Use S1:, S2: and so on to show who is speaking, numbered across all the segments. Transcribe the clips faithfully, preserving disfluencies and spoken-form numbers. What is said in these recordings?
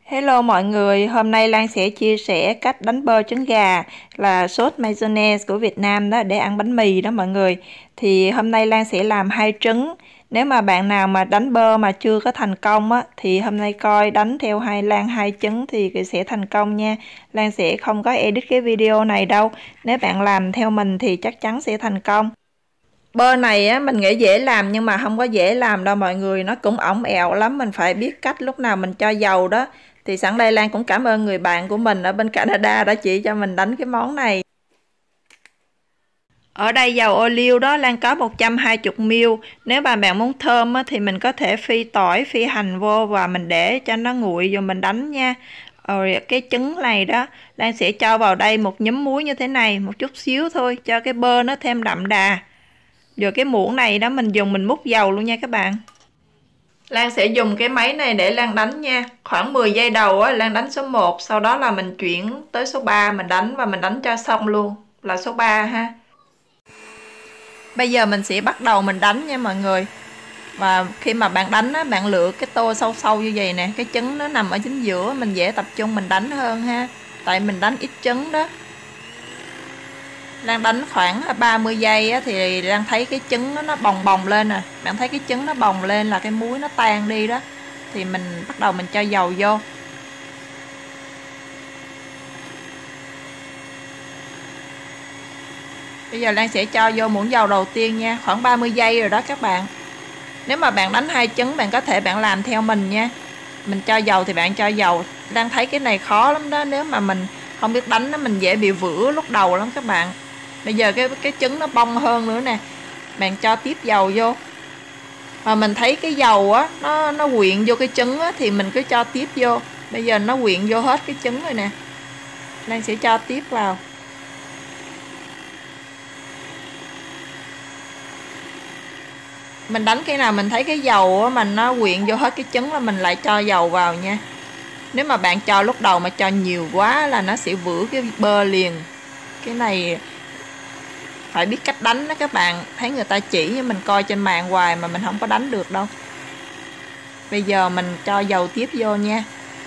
S1: Hello mọi người, hôm nay Lan sẽ chia sẻ cách đánh bơ trứng gà là sốt mayonnaise của Việt Nam đó để ăn bánh mì đó mọi người. Thì hôm nay Lan sẽ làm hai trứng. Nếu mà bạn nào mà đánh bơ mà chưa có thành công á thì hôm nay coi đánh theo hai Lan hai trứng thì sẽ thành công nha. Lan sẽ không có edit cái video này đâu. Nếu bạn làm theo mình thì chắc chắn sẽ thành công. Bơ này á mình nghĩ dễ làm nhưng mà không có dễ làm đâu mọi người, nó cũng ỏng ẹo lắm, mình phải biết cách lúc nào mình cho dầu đó. Thì sẵn đây Lan cũng cảm ơn người bạn của mình ở bên Canada đã chỉ cho mình đánh cái món này. Ở đây dầu ô liu đó Lan có một trăm hai mươi mi li lít. Nếu mà bạn muốn thơm á, thì mình có thể phi tỏi, phi hành vô và mình để cho nó nguội rồi mình đánh nha. Rồi cái trứng này đó Lan sẽ cho vào đây một nhúm muối như thế này, một chút xíu thôi cho cái bơ nó thêm đậm đà. Rồi cái muỗng này đó mình dùng mình múc dầu luôn nha các bạn. Lan sẽ dùng cái máy này để Lan đánh nha. Khoảng mười giây đầu á, Lan đánh số một, sau đó là mình chuyển tới số ba mình đánh và mình đánh cho xong luôn là số ba ha. Bây giờ mình sẽ bắt đầu mình đánh nha mọi người. Và khi mà bạn đánh á, bạn lựa cái tô sâu sâu như vậy nè, cái trứng nó nằm ở chính giữa, mình dễ tập trung mình đánh hơn ha. Tại mình đánh ít trứng đó. Lan đánh khoảng ba mươi giây á, thì Lan thấy cái trứng nó, nó bồng bồng lên nè. Bạn thấy cái trứng nó bồng lên là cái muối nó tan đi đó. Thì mình bắt đầu mình cho dầu vô. Bây giờ Lan sẽ cho vô muỗng dầu đầu tiên nha. Khoảng ba mươi giây rồi đó các bạn. Nếu mà bạn đánh hai trứng bạn có thể bạn làm theo mình nha. Mình cho dầu thì bạn cho dầu. Lan thấy cái này khó lắm đó. Nếu mà mình không biết đánh nó mình dễ bị vữa lúc đầu lắm các bạn. Bây giờ cái cái trứng nó bong hơn nữa nè. Bạn cho tiếp dầu vô. Mà mình thấy cái dầu á nó nó quyện vô cái trứng á thì mình cứ cho tiếp vô. Bây giờ nó quyện vô hết cái trứng rồi nè. Lan sẽ cho tiếp vào. Mình đánh cái nào mình thấy cái dầu á mà nó quyện vô hết cái trứng là mình lại cho dầu vào nha. Nếu mà bạn cho lúc đầu mà cho nhiều quá là nó sẽ vữa cái bơ liền. Cái này phải biết cách đánh đó các bạn. Thấy người ta chỉ nhưng mình coi trên mạng hoài mà mình không có đánh được đâu. Bây giờ mình cho dầu tiếp vô nha.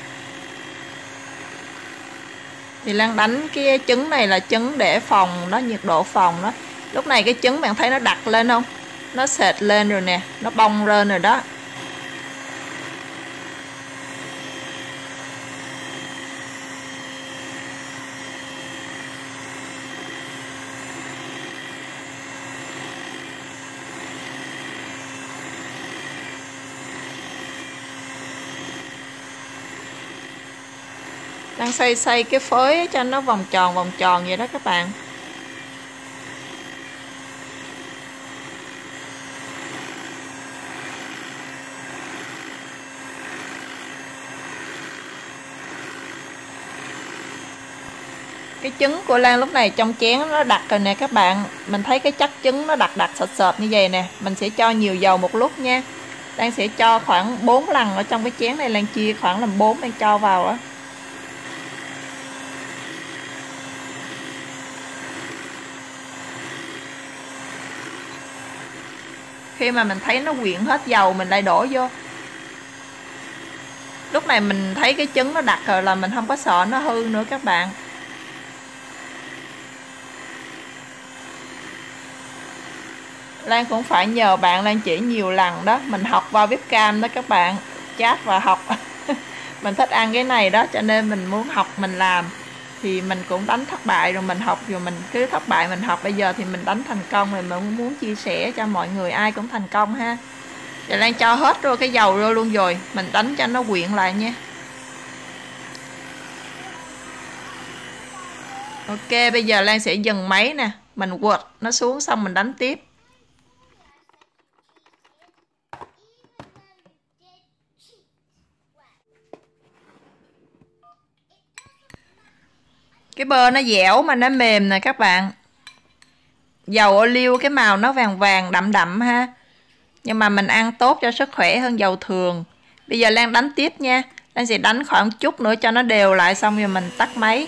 S1: Thì Lan đánh cái trứng này là trứng để phòng đó, nhiệt độ phòng đó. Lúc này cái trứng bạn thấy nó đặc lên không? Nó sệt lên rồi nè, nó bong lên rồi đó. Đang xoay xoay cái phới cho nó vòng tròn vòng tròn vậy đó các bạn. Cái trứng của Lan lúc này trong chén nó đặc rồi nè các bạn. Mình thấy cái chất trứng nó đặc đặc sệt sệt như vậy nè. Mình sẽ cho nhiều dầu một lúc nha. Lan sẽ cho khoảng bốn lần ở trong cái chén này. Lan chia khoảng làm bốn Lan cho vào đó. Khi mà mình thấy nó quyện hết dầu mình lại đổ vô. Lúc này mình thấy cái trứng nó đặc rồi là mình không có sợ nó hư nữa các bạn. Lan cũng phải nhờ bạn Lan chỉ nhiều lần đó. Mình học qua webcam đó các bạn. Chat và học. Mình thích ăn cái này đó cho nên mình muốn học mình làm. Thì mình cũng đánh thất bại rồi mình học rồi mình cứ thất bại mình học. Bây giờ thì mình đánh thành công rồi mình muốn chia sẻ cho mọi người ai cũng thành công ha. Giờ Lan cho hết rồi cái dầu vô luôn rồi. Mình đánh cho nó quyện lại nha. Ok, bây giờ Lan sẽ dừng máy nè. Mình quật nó xuống xong mình đánh tiếp. Cái bơ nó dẻo mà nó mềm nè các bạn. Dầu ô liu cái màu nó vàng vàng đậm đậm ha. Nhưng mà mình ăn tốt cho sức khỏe hơn dầu thường. Bây giờ Lan đánh tiếp nha. Lan sẽ đánh khoảng chút nữa cho nó đều lại xong rồi mình tắt máy.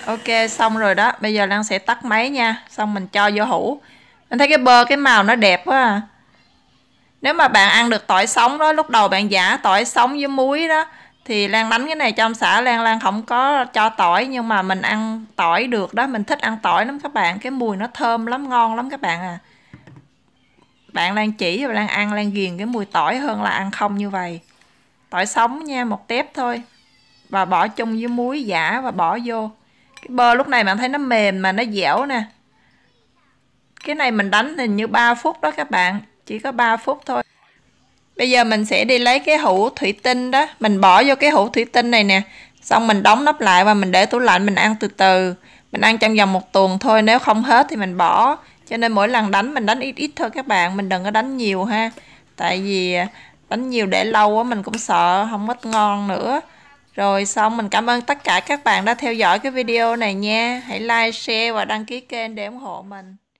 S1: Ok, xong rồi đó. Bây giờ Lan sẽ tắt máy nha. Xong mình cho vô hũ. Anh thấy cái bơ cái màu nó đẹp quá à. Nếu mà bạn ăn được tỏi sống đó, lúc đầu bạn giả tỏi sống với muối đó, thì Lan đánh cái này trong xã Lan Lan không có cho tỏi, nhưng mà mình ăn tỏi được đó, mình thích ăn tỏi lắm các bạn, cái mùi nó thơm lắm, ngon lắm các bạn à. Bạn Lan chỉ và Lan ăn, Lan ghiền cái mùi tỏi hơn là ăn không như vậy. Tỏi sống nha, một tép thôi. Và bỏ chung với muối giả và bỏ vô. Cái bơ lúc này bạn thấy nó mềm mà nó dẻo nè. Cái này mình đánh hình như ba phút đó các bạn, chỉ có ba phút thôi. Bây giờ mình sẽ đi lấy cái hũ thủy tinh đó, mình bỏ vô cái hũ thủy tinh này nè, xong mình đóng nắp lại và mình để tủ lạnh mình ăn từ từ. Mình ăn trong vòng một tuần thôi, nếu không hết thì mình bỏ. Cho nên mỗi lần đánh mình đánh ít ít thôi các bạn, mình đừng có đánh nhiều ha. Tại vì đánh nhiều để lâu quá mình cũng sợ không có ngon nữa. Rồi xong, mình cảm ơn tất cả các bạn đã theo dõi cái video này nha. Hãy like, share và đăng ký kênh để ủng hộ mình.